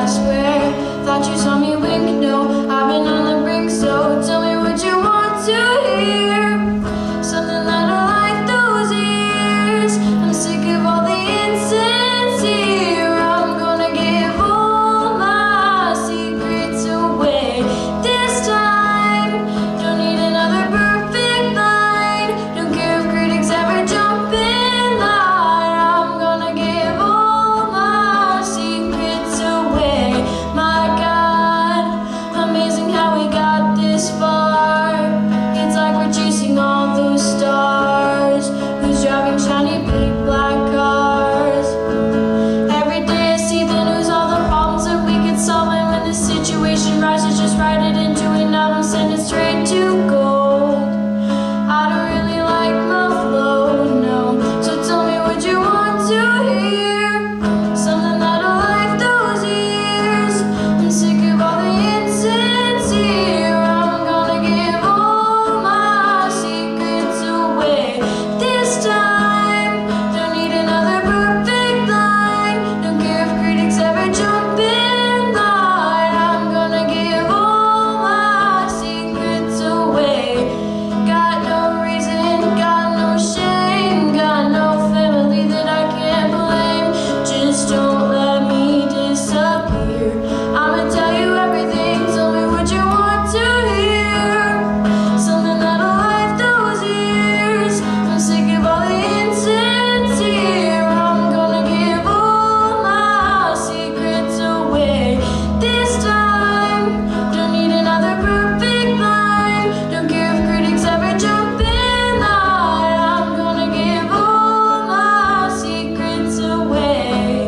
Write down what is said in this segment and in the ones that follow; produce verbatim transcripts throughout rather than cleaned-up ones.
I swear. Thought you saw me wink, no, I've been on the brink, so tell me what you want to hear. Something that I like those ears. I'm sick of all the incense here. I'm gonna give all my secrets away this time. Don't need another perfect line. Don't care if critics ever jump in line. I'm gonna give all my secrets away. My God, amazing how we got this far. It's like we're chasing all those stars. Who's driving shiny big black cars? Every day I see the news, all the problems that we could solve. And when the situation rises, just write it into an album, send it straight to gold. I don't really like my flow, no. So tell me what you want to hear. Something that I like those ears. I'm sick of all the incense here. I'm gonna give all my secrets away this time. Don't need another perfect line. Don't care if critics ever jump in line. I'm gonna give all my secrets away. Got no reason, got no shame, got no family that I can't blame. Just don't let me disappear. I'ma tell you everything, tell me what you want to hear. Something that'll light those ears. I'm sick of all the incense here. I'm gonna give all my secrets away this time. Don't need another perfect line. Don't care if critics ever jump in line. I'm gonna give all my secrets away.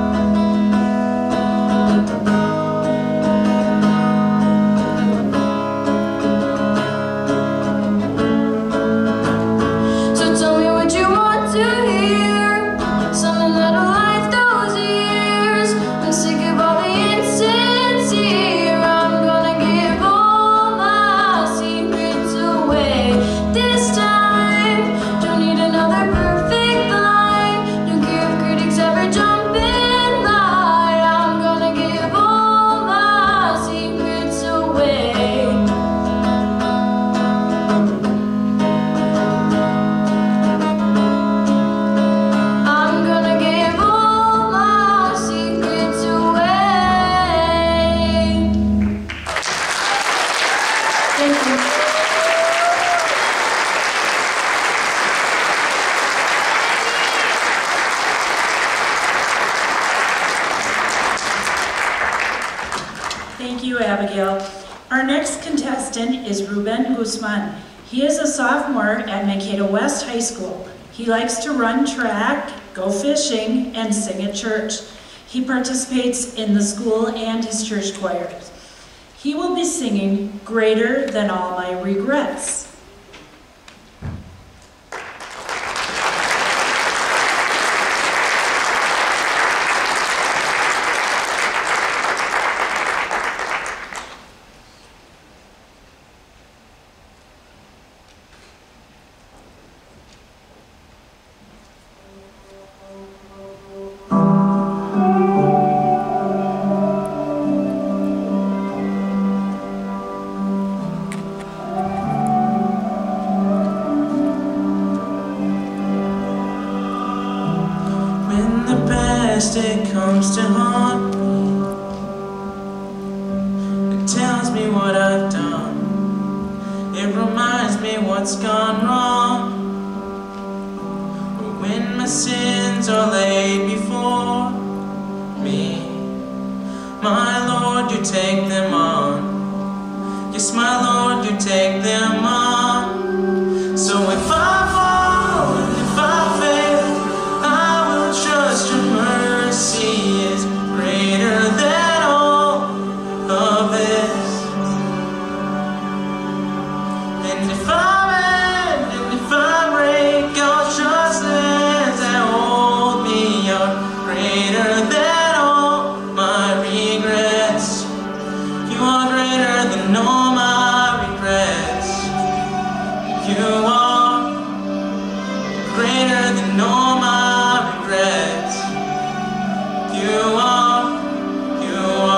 So tell me what you want to hear. Something that'll light those ears. I'm sick of all the incense here. I'm gonna give all my secrets away this time. Don't need another perfect line. Don't care if critics ever jump in line. I'm gonna give all my secrets away. I'm gonna give all my secrets away. Thank you. Thank you, Abigail. Our next contestant is Ruben Guzman. He is a sophomore at Mankato West High School. He likes to run track, go fishing, and sing at church. He participates in the school and his church choirs. He will be singing "Greater Than All My Regrets." When the past it comes to haunt me, it tells me what I've done. It reminds me what's gone wrong. But when my sins are laid before me, my Lord, you take them on. Yes, my Lord, you take them on. So if I fall and if I fail, I will trust your mercy is greater than all of this. And if I bend and if I break, I'll trust the hands that hold me are greater than all my regrets. You are greater than all my regrets. You are greater than all my regrets. You are, you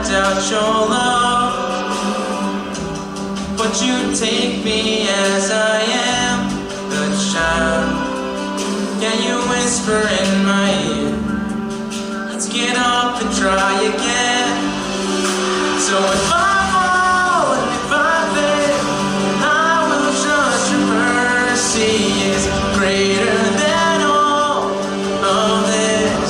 doubt your love, but you take me as I am, the child. Can you whisper in my ear, let's get up and try again. So if I fall and if I fail, I will trust your mercy is greater than all of this.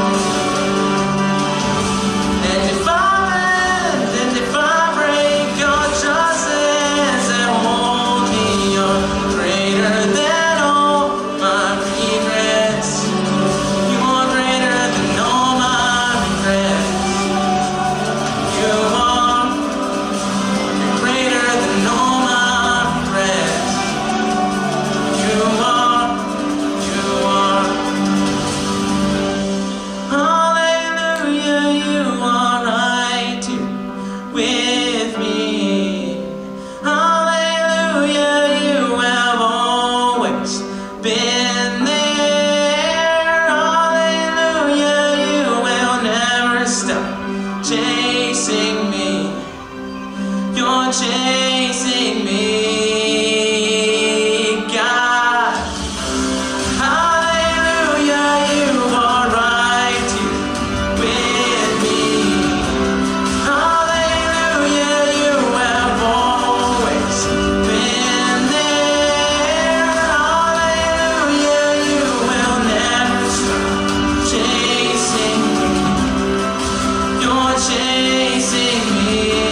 And if I bend and if I break, your trust hands that hold me are greater than all my regrets. You are greater than all my regrets. You are, you're greater than all my regrets. You are, you are. Hallelujah, you are right here with me. Hallelujah, you have always been there. Hallelujah, you will never stop chasing me. You're chasing me, God. Hallelujah, you are right here with me. Hallelujah, you have always been there. Hallelujah, you will never stop chasing me. You're chasing me.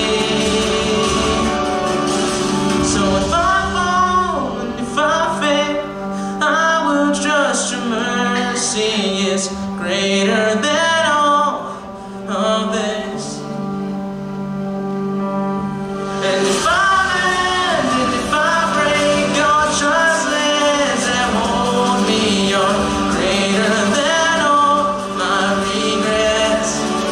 So if I fall and if I fail, I will trust your mercy is greater than all of this. And if I bend and if I break, your trust lands that hold me are greater than all my regrets.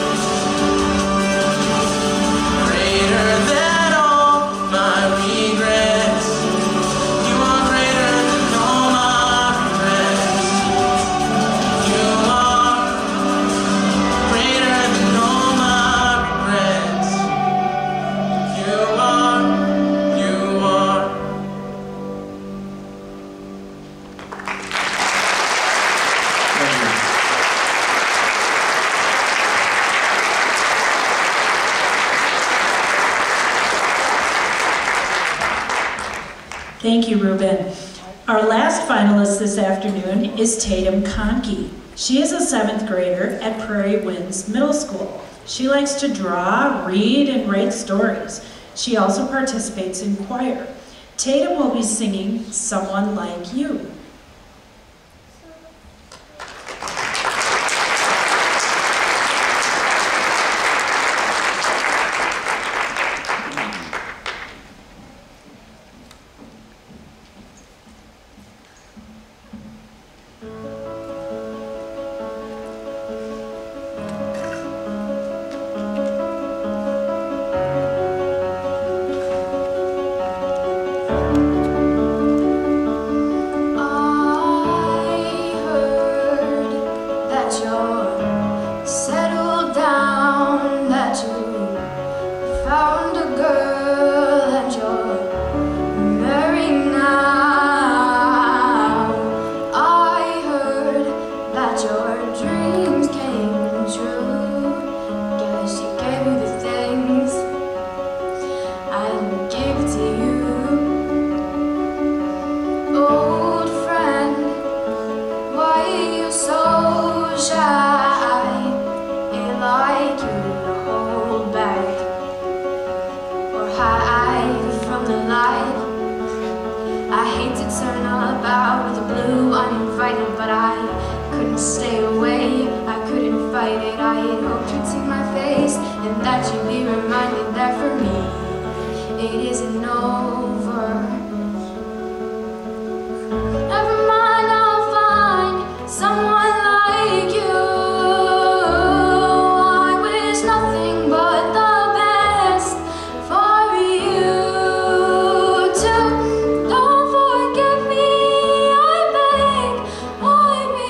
Greater than all my regrets. You are greater than all my regrets. You are greater than all my regrets. You are, you are. Thank you. Thank you, Ruben. Our last finalist this afternoon is Tatum Conkey. She is a seventh grader at Prairie Winds Middle School. She likes to draw, read, and write stories. She also participates in choir. Tatum will be singing Someone Like You.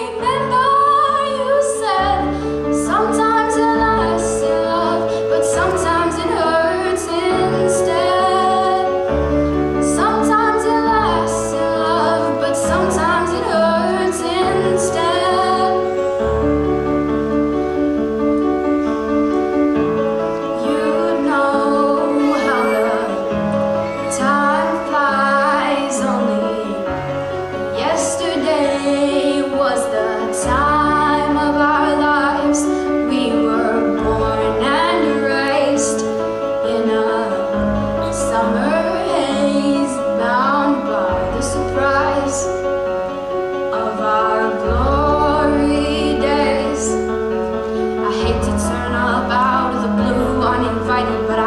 Sometimes it lasts in love, but sometimes fighting, but